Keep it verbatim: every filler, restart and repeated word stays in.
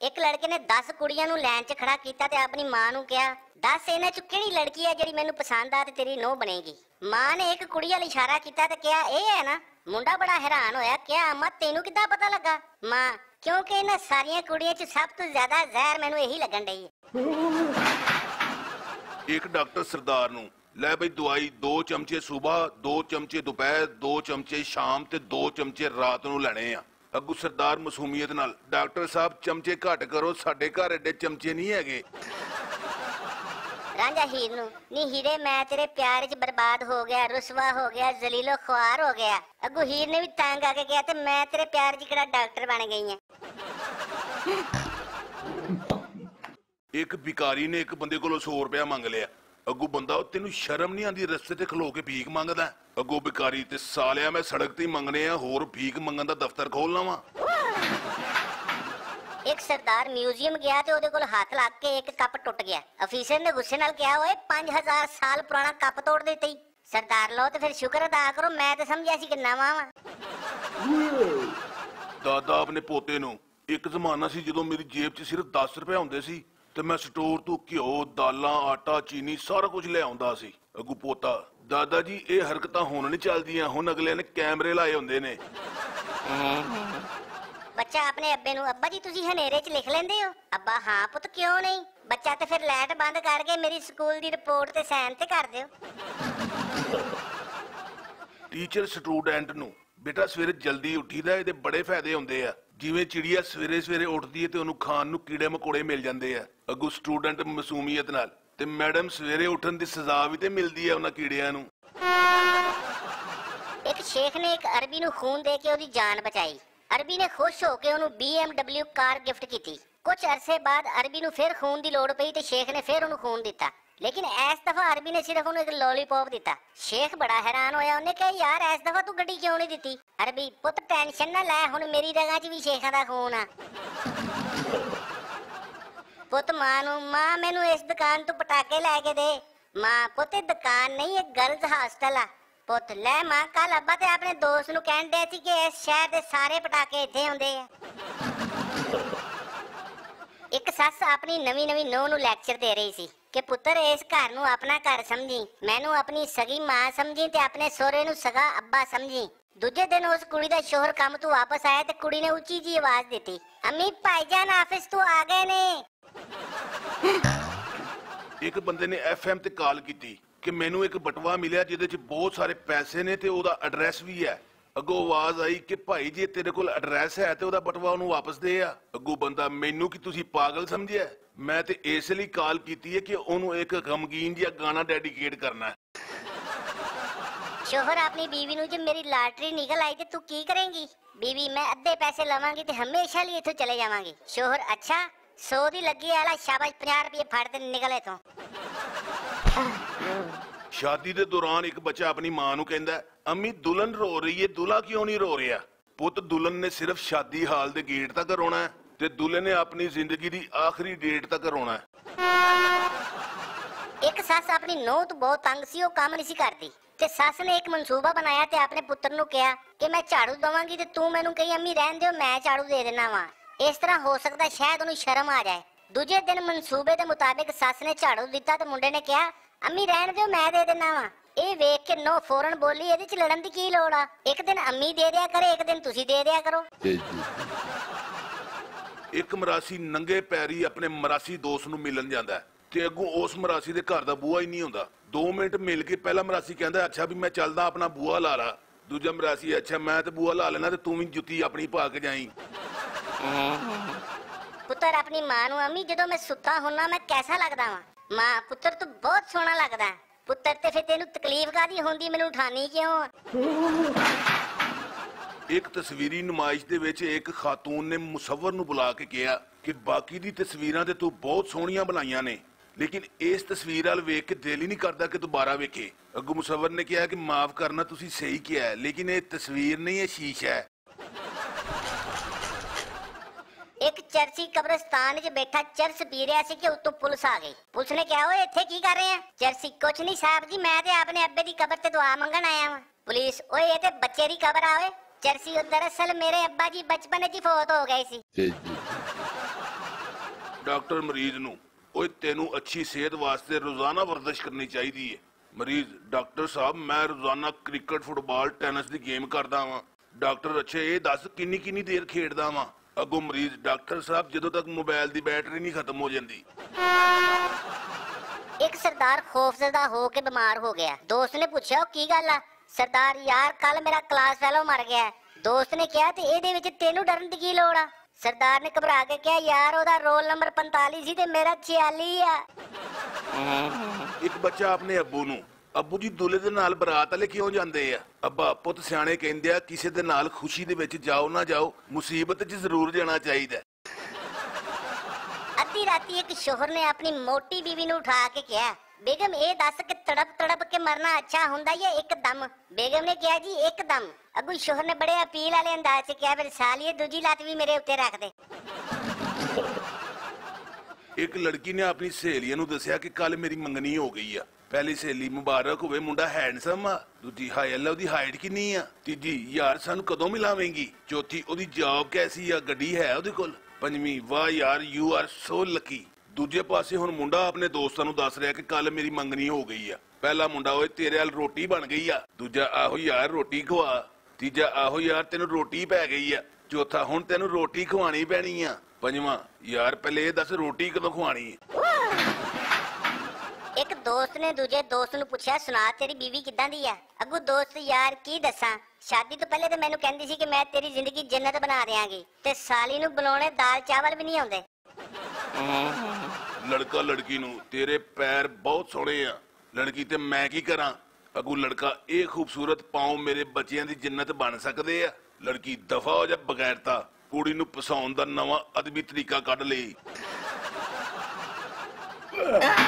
एक लड़के ने दस कुड़ियां नूं लाइन च खड़ा कीता ते अपनी मां नूं कहा, दस इन्हां चों किहड़ी लड़की है जिहड़ी मैनूं पसंद आ ते तेरी नूंह बनेगी। मां ने एक कुड़ी वाल इशारा कीता ते कहा, इह है ना। मुंडा बड़ा हैरान होया, क्या अम्मा तैनूं किद्दां पता लगा? मां, क्योंकि इन्हां सारियां कुड़ियां च सब तो ज्यादा जहर मैनूं यही लगन डई है। एक डॉक्टर सरदार नूं, लै बई दवाई दो चमचे सुबह, दो चमचे दोपहर, दो चमचे शाम ते दो चमचे रात नूं लैणे आ। अगू सरदार मासूमियत नाल, डॉक्टर साहब चमचे घट करो, साडे घर एडे चमचे नहीं हैगे। रांझा हीर नूं, नी हीरे मैं तेरे प्यार च बर्बाद हो गया, रुसवा हो गया, जलीलो ख्वार हो गया। अगू हीर ने भी तंग आके कहा ते मैं तेरे प्यार च किहड़ा डॉक्टर बन गई हां। एक भिकारी ने एक बंदे कोलों सौ रुपया मंग लिया। अगू बंदा, तेनू शर्म नहीं आती रस्ते ते खलो के भीख मंगदा? अगू भिकारी, ते सालिया मैं सड़क ते मंगने आ, होर भीख मंगन दा दफ्तर खोलना वा। एक सरदार म्यूजियम गया ते ओदे कोल हाथ लग के एक कप टुट गया। अफीसर ने गुस्से नाल कहा, ओए पांच हजार साल पुराना कप तोड़ देते ही। सरदार, लो ते फिर शुक्र अदा करो, मैं ते समझिया सी कि नवां वा। दादा अपने पोते नूं, एक जमाना सी जदों मेरी जेब च सिर्फ दस रुपए हुंदे सी ते मैं स्टोर तो घ्यो, दालां, आटा, चीनी सारा कुछ ले आउंदा सी। अगू पोता, दादा जी ये हरकतां हुण नहीं चलदियां, हुण अगले ने कैमरे लाए हुंदे ने। बच्चा अपने अब्बे नूं, अब्बा जी तुसीं हनेरे च लिख लेंदे हो? अब्बा, हाँ पुत क्यों नहीं। बच्चा, ते फिर लाइट बंद करके मेरी स्कूल दी रिपोर्ट ते साइन ते कर दिओ। टीचर स्टूडेंट नूं, बेटा सवेरे जल्दी उठीदा, इहदे बड़े फायदे हुंदे आ। जिवें चिड़िया सवेरे सवेरे उठदी है ते ओनू खाण नूं कीड़े मकोड़े मिल जांदे आ। अगू स्टूडेंट मासूमियत नाल, ते मैडम सवेरे उठन दी सजा भी ते मिलदी है उन्हां कीड़ियां नूं। एक शेख ने एक अरबी नूं खून दे के ओदी जान बचाई। अरबी ने खुश होके ओनू B M W car gift की। कुछ अरसे बाद अरबी नूं फिर खून दी लोड़ पई ते शेख ने फिर ओनू खून दिता, लेकिन इस दफा अरबी ने सिर्फ ओनू एक लॉलीपॉप दिता। शेख बड़ा हैरान होया, उन्हें कहा, यार इस दफा तू गड्डी क्यों नहीं दिती? अरबी, पुत टेंशन ना लै, हुण मेरी रगां च भी शेखां दा खून आ। पुत मां नूं, मां मैनू इस दुकान तो पटाके लैके दे। मां, पुत दुकान नहीं, एक गर्ल्स हॉस्टल आ। पुत, लै मां, कल अब्बा ते अपने दोस्त नूं कहण डे सी कि इस शहर दे सारे पटाके इत्थे आउंदे आ। एक सस अपनी नवी नवी नूंह नूं लैक्चर दे रही सी कि पुत्तर इस घर नूं अपना घर समझी, मैनू अपनी सगी मां समझी ते अपने सोहरे नूं सगा अब्बा समझी। दूजे दिन उस कुड़ी दा शोहर काम तो वापस आया ते कुड़ी ने उच्ची जी आवाज दी, अम्मी भाईजान ऑफिस तो आ गए ने। एक बंदे ने एफ एम ते कॉल की कि मैनू एक बटवा मिलिया जिहदे च बहुत सारे पैसे ने ते ओदा एड्रैस भी है। अगो आवाज आई कि भाई जे तेरे कोल एड्रैस है ते ओदा बटवा ओनू वापस दे आ। अगो बंदा, मैनू कि तुसी पागल समझिया? मैं ते इस लई कॉल कीती है कि ओनू एक गमगीन जिहा गाना डेडिकेट करना है। शोहर अपनी बीवी नूं, जे मेरी लॉटरी निकल आई ते तू की करेंगी? बीवी, मैं अद्धे पैसे लवांगी ते हमेशा लिए इथों चले जावांगी। शोहर, अच्छा सौ दी लगी आला, शाबाश पचास रुपये फड़ ते निकल इथों। शादी दे दौरान एक बच्चा अपनी मां नूं कहंदा, अम्मी दुल्हन रो रही है, दूल्हा क्यों नहीं रो रहा? पुत, दुल्हन ने सिर्फ शादी हाल दे गेट तक रोना है ते दूल्हे ने अपनी जिंदगी दी आखिरी डेट तक रोना है। एक सस अपनी नूंह तो बहुत तंग सी, ओह काम नहीं सी करदी ते सस ने एक मंसूबा बनाया ते अपने पुत्र नूं कहा कि मैं झाड़ू दवांगी ते तू मैनू कही अम्मी रहन दिओ, मैं झाड़ू दे देना वा। इस तरह हो सकदा शायद उन्हें शर्म आ जाए। दूजे दिन मंसूबे के मुताबिक सस ने झाड़ू दिता ते मुंडे ने कहा, अम्मी रहन दिओ, मैं दे देना वा। ਇਹ ਵੇਖ के नो फौरन बोली, ਇਹਦੇ ਚ ਲੜਨ ਦੀ ਕੀ ਲੋੜ ਆ? ਇੱਕ ਦਿਨ ਅੰਮੀ ਦੇ ਦਿਆ ਕਰੇ, ਇੱਕ ਦਿਨ ਤੁਸੀਂ ਦੇ ਦਿਆ ਕਰੋ। ਇੱਕ ਮਰਾਸੀ ਨੰਗੇ ਪੈਰੀ ਆਪਣੇ ਮਰਾਸੀ ਦੋਸਤ ਨੂੰ ਮਿਲਣ ਜਾਂਦਾ ਤੇ ਅੱਗੋਂ ਉਸ ਮਰਾਸੀ ਦੇ ਘਰ ਦਾ ਬੂਹਾ ਹੀ ਨਹੀਂ ਹੁੰਦਾ। ਦੋ ਮਿੰਟ ਮਿਲ ਕੇ ਪਹਿਲਾ ਮਰਾਸੀ ਕਹਿੰਦਾ, ਅੱਛਾ ਵੀ ਮੈਂ ਚੱਲਦਾ, ਆਪਣਾ ਬੂਹਾ ਲਾ ਲਾ। ਦੂਜਾ ਮਰਾਸੀ, ਅੱਛਾ ਮੈਂ ਤੇ ਬੂਹਾ ਲਾ ਲੈਣਾ ਤੇ ਤੂੰ ਵੀ ਜੁੱਤੀ ਆਪਣੀ ਪਾ ਕੇ ਜਾਈਂ। ਪੁੱਤਰ ਆਪਣੀ ਮਾਂ ਨੂੰ, ਅੰਮੀ ਜਦੋਂ ਮੈਂ ਸੁੱਤਾ ਹੁੰਨਾ ਮੈਂ कैसा लगदा ਵਾ? ਮਾਂ, ਪੁੱਤਰ ਤੂੰ ਬਹੁਤ ਸੋਹਣਾ ਲੱਗਦਾ। ਪੁੱਤਰ, ਤੇ ਫਿਰ ਤੈਨੂੰ ਤਕਲੀਫ ਕਾਦੀ ਹੁੰਦੀ, ਮੈਨੂੰ ਉਠਾਣੀ ਕਿਉਂ? ਇੱਕ ਤਸਵੀਰੀ ਨੁਮਾਇਸ਼ ਦੇ ਵਿੱਚ ਇੱਕ ਖਾਤੂਨ ਨੇ ਮੁਸੱਵਰ ਨੂੰ ਬੁਲਾ ਕੇ ਕਿਹਾ ਕਿ ਬਾਕੀ ਦੀ ਤਸਵੀਰਾਂ ਤੇ ਤੂੰ ਬਹੁਤ ਸੋਹਣੀਆਂ ਬਣਾਈਆਂ ਨੇ, ਲੇਕਿਨ ਇਸ ਤਸਵੀਰ ਵੱਲ ਵੇਖ ਕੇ ਦਿਲ ਹੀ ਨਹੀਂ ਕਰਦਾ ਕਿ ਦੁਬਾਰਾ ਵੇਖੇ। ਅੱਗੋਂ ਮੁਸੱਵਰ ਨੇ ਕਿਹਾ ਕਿ ਮਾਫ ਕਰਨਾ, ਤੁਸੀਂ ਸਹੀ ਕਿਹਾ ਹੈ, ਲੇਕਿਨ ਇਹ ਤਸਵੀਰ ਨਹੀਂ, ਇਹ ਸ਼ੀਸ਼ਾ ਹੈ। एक चर्ची कब्रिस्तान च बैठा चरस पी रहा सी कि उत्तों पुलिस आ गई। पुलिस ने कहा, ओए इत्थे की कर रहे हैं? चरसी, कुछ नहीं साहब जी, मैं ते अपने अब्बे दी कब्र ते दुआ मंगन आया हां। पुलिस, ओए ये ते बच्चे दी कब्र आ। चरसी, दरअसल मेरे अब्बा जी बचपन च फौत हो गए सी। ਡਾਕਟਰ ਮਰੀਜ਼ ਨੂੰ ਓਏ ਤੈਨੂੰ ਅੱਛੀ ਸਿਹਤ ਵਾਸਤੇ ਰੋਜ਼ਾਨਾ ਵਰਜ਼ਿਸ਼ ਕਰਨੀ ਚਾਹੀਦੀ ਹੈ। ਮਰੀਜ਼ ਡਾਕਟਰ ਸਾਹਿਬ ਮੈਂ ਰੋਜ਼ਾਨਾ ਕ੍ਰਿਕਟ ਫੁੱਟਬਾਲ ਟੈਨਿਸ ਦੀ ਗੇਮ ਕਰਦਾ ਵਾਂ। ਡਾਕਟਰ ਅੱਛਾ ਇਹ ਦੱਸ ਕਿੰਨੀ ਕਿੰਨੀ ਦੇਰ ਖੇਡਦਾ ਵਾਂ। ਅੱਗੋਂ ਮਰੀਜ਼ ਡਾਕਟਰ ਸਾਹਿਬ ਜਦੋਂ ਤੱਕ ਮੋਬਾਈਲ ਦੀ ਬੈਟਰੀ ਨਹੀਂ ਖਤਮ ਹੋ ਜਾਂਦੀ। ਇੱਕ ਸਰਦਾਰ ਖੌਫਜ਼ਦਾ ਹੋ ਕੇ ਬਿਮਾਰ ਹੋ ਗਿਆ। ਦੋਸਤ ਨੇ ਪੁੱਛਿਆ ਉਹ ਕੀ ਗੱਲ ਆ। ਸਰਦਾਰ ਯਾਰ ਕੱਲ ਮੇਰਾ ਕਲਾਸ ਫੈਲੋ ਮਰ ਗਿਆ। ਦੋਸਤ ਨੇ ਕਿਹਾ ਤੇ ਇਹਦੇ ਵਿੱਚ ਤੈਨੂੰ ਡਰਨ ਦੀ ਕੀ ਲੋੜ ਆ। ਸਰਦਾਰ ਨੇ ਘਬਰਾ ਕੇ ਕਿਹਾ ਯਾਰ ਉਹਦਾ ਰੋਲ ਨੰਬਰ ਪੰਤਾਲੀ ਸੀ ਤੇ ਮੇਰਾ ਛਿਆਲੀ ਆ। ਇੱਕ ਬੱਚਾ ਆਪਣੇ ਅੱਬੂ ਨੂੰ ਅੱਬੂ ਜੀ ਦੁੱਲੇ ਦੇ ਨਾਲ ਬਰਾਤ ਵਾਲੇ ਕਿਉਂ ਜਾਂਦੇ ਆ। ਅੱਬਾ ਪੁੱਤ ਸਿਆਣੇ ਕਹਿੰਦੇ ਆ ਕਿਸੇ ਦੇ ਨਾਲ ਖੁਸ਼ੀ ਦੇ ਵਿੱਚ ਜਾਓ ਨਾ ਜਾਓ ਮੁਸੀਬਤ 'ਚ ਜ਼ਰੂਰ ਜਾਣਾ ਚਾਹੀਦਾ। ਅੱਧੀ ਰਾਤੀ ਇੱਕ ਸ਼ੋਹਰ ਨੇ ਆਪਣੀ ਮੋਟੀ ਬੀਵੀ ਨੂੰ ਉਠਾ ਕੇ ਕਿਹਾ ਬੇਗਮ ਇਹ ਦੱਸ ਕਿ ਤੜਪ ਤੜਪ ਕੇ ਮਰਨਾ ਅੱਛਾ ਹੁੰਦਾ ਜਾਂ ਇੱਕਦਮ। ਬੇਗਮ ਨੇ ਕਿਹਾ ਜੀ ਇੱਕਦਮ। ਅੱਗੂ ਸ਼ੋਹਰ ਨੇ ਬੜੇ ਅਪੀਲ ਵਾਲੇ ਅੰਦਾਜ਼ 'ਚ ਕਿਹਾ ਫਿਰ ਸਾਲੀਏ ਦੂਜੀ ਲੱਤ ਵੀ ਮੇਰੇ ਉੱਤੇ ਰੱਖ ਦੇ। ਇੱਕ ਲੜਕੀ ਨੇ ਆਪਣੀ ਸਹੇਲੀਆਂ ਨੂੰ ਦੱਸਿਆ ਕਿ ਕੱਲ ਮੇਰੀ ਮੰਗਣੀ ਹੋ ਗਈ ਆ। ਪਹਿਲੀ ਸਹੇਲੀ ਮੁਬਾਰਕ ਹੋਵੇ ਮੁੰਡਾ ਹੈਂਡਸਮ ਆ। ਦੂਜੀ ਹਾਏ ਅੱਲਾ ਉਹਦੀ ਹਾਈਟ ਕਿੰਨੀ ਆ। ਤੀਜੀ ਯਾਰ ਸਾਨੂੰ ਕਦੋਂ ਮਿਲਾਵੇਂਗੀ। ਚੌਥੀ ਉਹਦੀ ਜੌਬ ਕੈਸੀ ਆ ਗੱਡੀ ਹੈ ਉਹਦੇ ਕੋਲ। ਪੰਜਵੀਂ ਵਾਹ ਯਾਰ ਯੂ ਆਰ ਸੋ ਲੱਕੀ। ਦੂਜੇ ਪਾਸੇ ਹੁਣ ਮੁੰਡਾ ਆਪਣੇ ਦੋਸਤਾਂ ਨੂੰ ਦੱਸ ਰਿਹਾ ਕਿ ਕੱਲ ਮੇਰੀ ਮੰਗਣੀ ਹੋ ਗਈ ਆ। ਪਹਿਲਾ ਮੁੰਡਾ ਓਏ ਤੇਰੇ ਵੱਲ ਰੋਟੀ ਬਣ ਗਈ ਆ। ਦੂਜਾ ਆਹੋ ਯਾਰ ਰੋਟੀ ਖਵਾ। ਤੀਜਾ ਆਹੋ ਯਾਰ ਤੈਨੂੰ ਰੋਟੀ ਪੈ ਗਈ ਆ। ਚੌਥਾ ਹੁਣ ਤੈਨੂੰ ਰੋਟੀ ਖਵਾਣੀ ਪੈਣੀ ਆ। ਪੰਜਵਾਂ ਯਾਰ ਪਹਿਲੇ ਇਹ ਦੱਸ ਰੋਟੀ ਕਦੋਂ ਖਵਾਣੀ ਹੈ। ਇੱਕ ਦੋਸਤ ਨੇ ਦੂਜੇ ਦੋਸਤ ਨੂੰ ਪੁੱਛਿਆ ਸੁਣਾ ਤੇਰੀ ਬੀਵੀ ਕਿੱਦਾਂ ਦੀ ਆ। ਅੱਗੂ ਦੋਸਤ ਯਾਰ ਕੀ ਦੱਸਾਂ ਸ਼ਾਦੀ ਤੋਂ ਪਹਿਲੇ ਤੇ ਮੈਨੂੰ ਕਹਿੰਦੀ ਸੀ ਕਿ ਮੈਂ ਤੇਰੀ ਜ਼ਿੰਦਗੀ ਜੰਨਤ ਬਣਾ ਦਿਆਂਗੀ ਤੇ ਸਾਲੀ ਨੂੰ ਬੁਲਾਉਣੇ ਦਾਲ ਚਾਵਲ ਵੀ ਨਹੀਂ ਆਉਂਦੇ। ਲੜਕਾ ਲੜਕੀ ਨੂੰ ਤੇਰੇ ਪੈਰ ਬਹੁਤ ਸੋਹਣੇ ਆ। ਲੜਕੀ ਤੇ ਮੈਂ ਕੀ ਕਰਾਂ। ਅੱਗੂ ਲੜਕਾ ਇਹ ਖੂਬਸੂਰਤ ਪਾਉ ਮੇਰੇ ਬੱਚਿਆਂ ਦੀ ਜੰਨਤ ਬਣ ਸਕਦੇ ਆ। ਲੜਕੀ ਦਫਾ ਹੋ ਜਾ ਬਗੈਰਤਾ ਕੁੜੀ ਨੂੰ ਪਸਾਉਣ ਦਾ ਨਵਾਂ ਅਦਬੀ ਤਰੀਕਾ ਕੱਢ ਲਈ।